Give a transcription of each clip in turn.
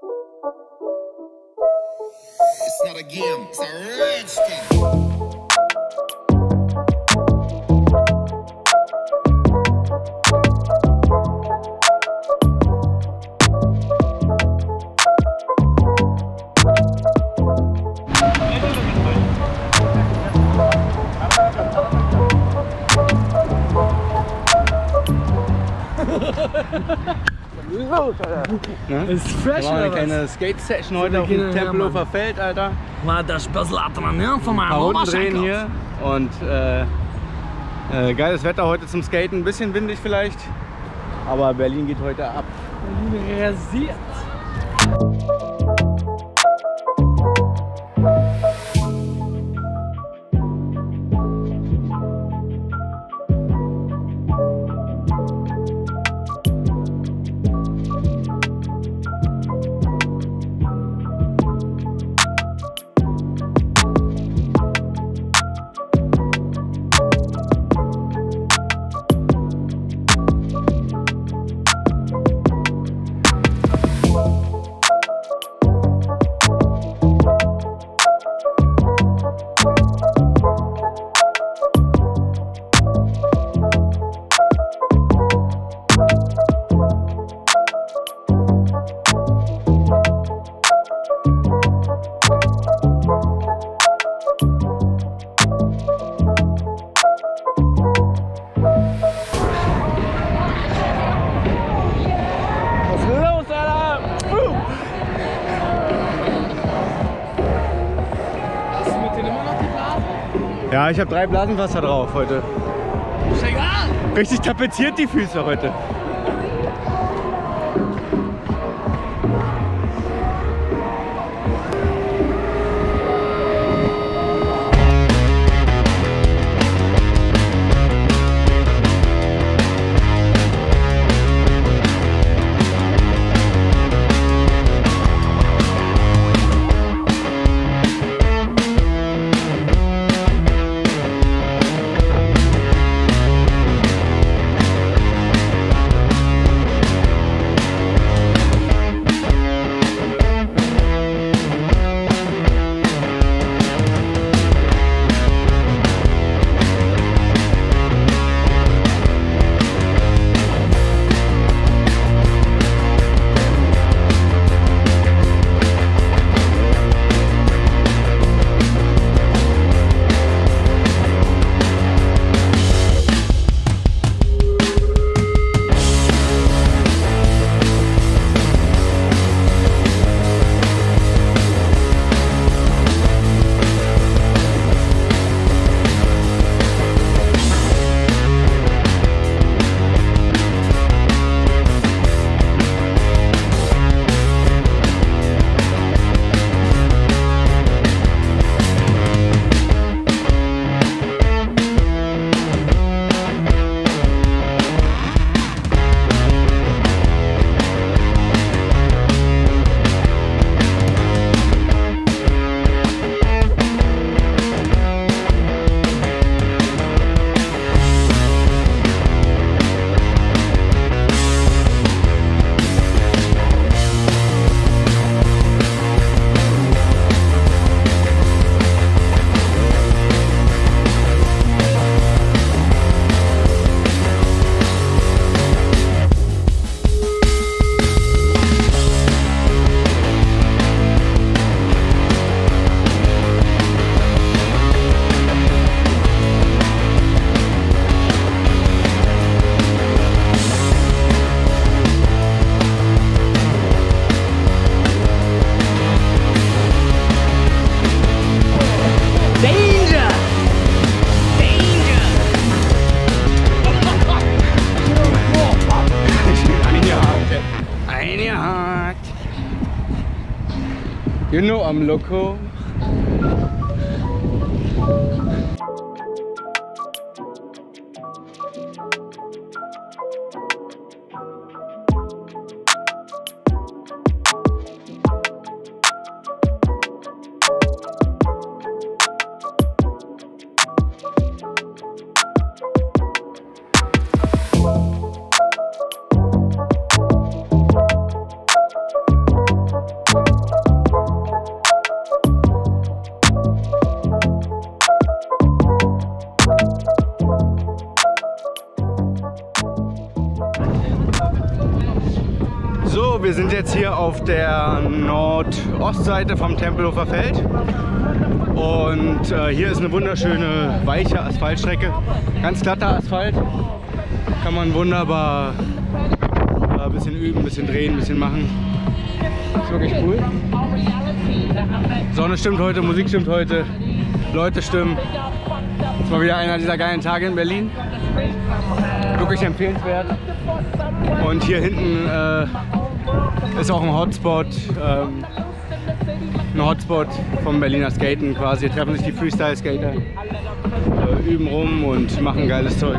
It's not a game, it's a rage thing. Ne? Ist fresh, wir machen oder eine Skate-Session heute auf dem Tempelhofer Feld, Alter. Mal das bisschen trainieren von meinem Ein paar Runden drehen hier und geiles Wetter heute zum Skaten, ein bisschen windig vielleicht, aber Berlin geht heute ab. Rasiert. Ja, ich habe 3 Blasenwasser drauf heute. Ist egal. Richtig tapeziert die Füße heute. You know I'm loco. wir sind jetzt hier auf der Nordostseite vom Tempelhofer Feld. Und hier ist eine wunderschöne, weiche Asphaltstrecke. Ganz glatter Asphalt. Kann man wunderbar ein bisschen üben, ein bisschen drehen, ein bisschen machen. Ist wirklich cool. Sonne stimmt heute, Musik stimmt heute, Leute stimmen. Das ist mal wieder einer dieser geilen Tage in Berlin. Wirklich empfehlenswert. Und hier hinten ist auch ein Hotspot vom Berliner Skaten quasi. Hier treffen sich die Freestyle-Skater, üben rum und machen geiles Zeug.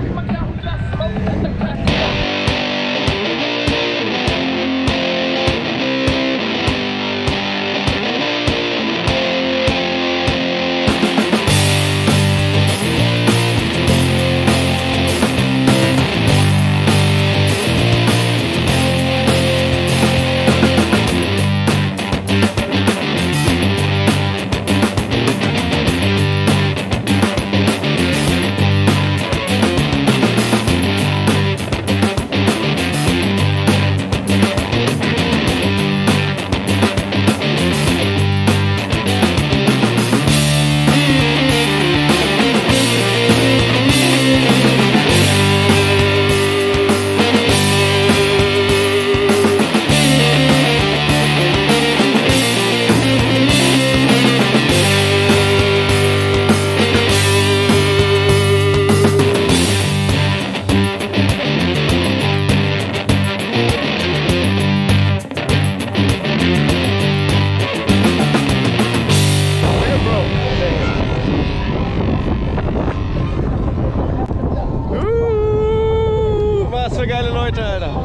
Was für geile Leute, Alter.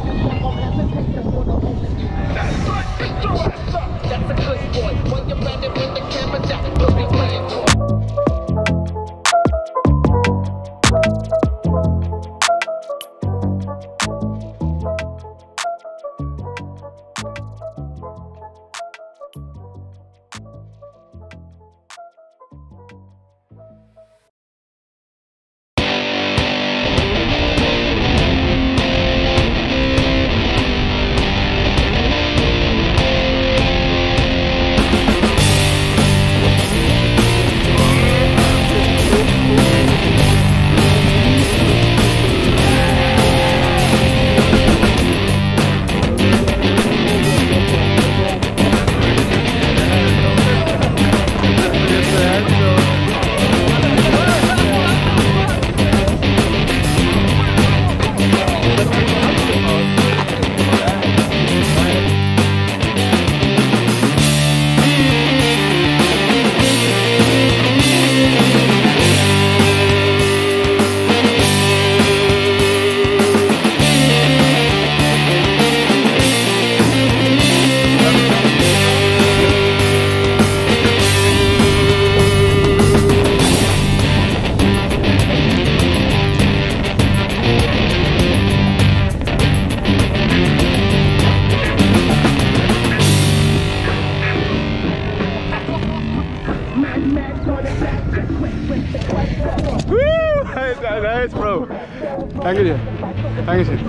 Nice, Bro. Danke dir. Dankeschön.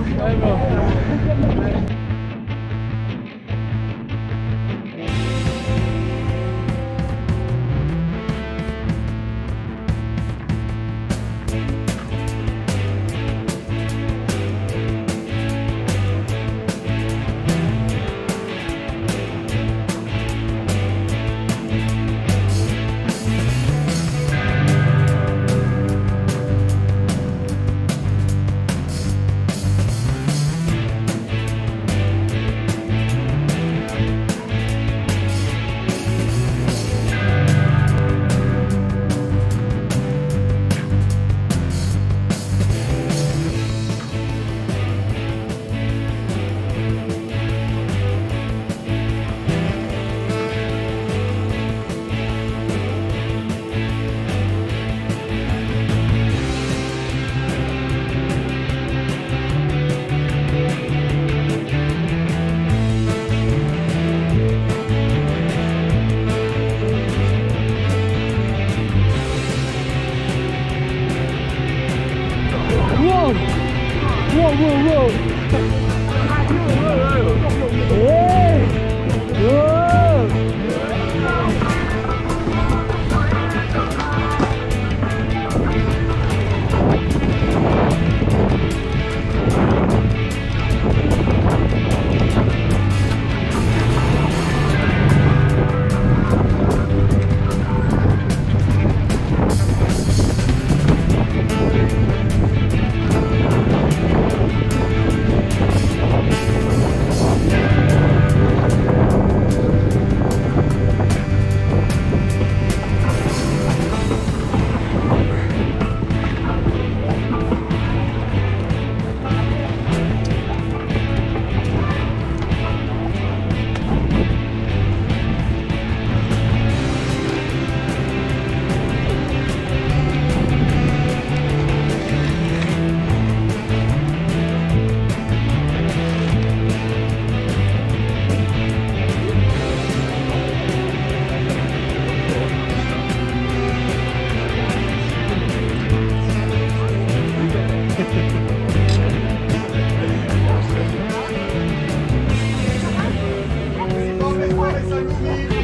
ist ein Louis.